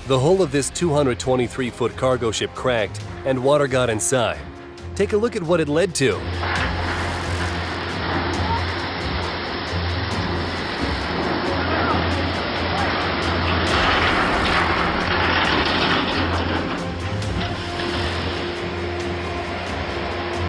The hull of this 223-foot cargo ship cracked and water got inside. Take a look at what it led to.